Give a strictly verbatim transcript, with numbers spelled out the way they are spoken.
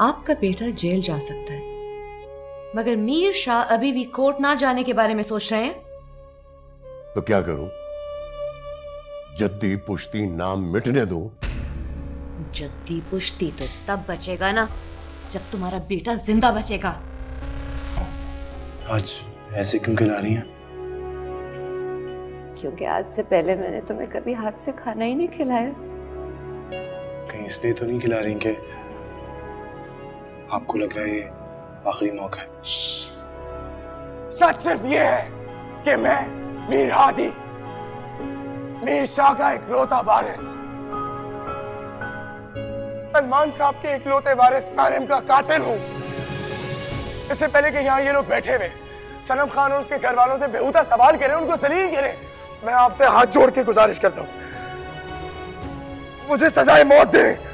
आपका बेटा जेल जा सकता है, मगर मीर शाह अभी भी कोर्ट ना जाने के बारे में सोच रहे हैं। तो क्या करूं? जद्दी पुश्ती नाम मिटने दूं? जद्दी पुश्ती तो तब बचेगा ना जब तुम्हारा बेटा जिंदा बचेगा। आज ऐसे क्यों खिला रही हैं? क्योंकि आज से पहले मैंने तुम्हें कभी हाथ से खाना ही नहीं खिलाया। कहीं इसलिए तो नहीं खिला रही कि आपको लग रहा है ये आखिरी मौका है? सच सिर्फ ये है कि मैं मीर हादी, मीर शाह का इकलौता वारिस, सलमान साहब के इकलौते वारिस सारिम का कातिल हूं। इससे पहले कि यहाँ ये लोग बैठे हुए सनम खान और उसके घर वालों से बेहुदा सवाल करें, उनको जलील करें, मैं आपसे हाथ जोड़ के गुजारिश करता हूं, मुझे सजाए मौत दें।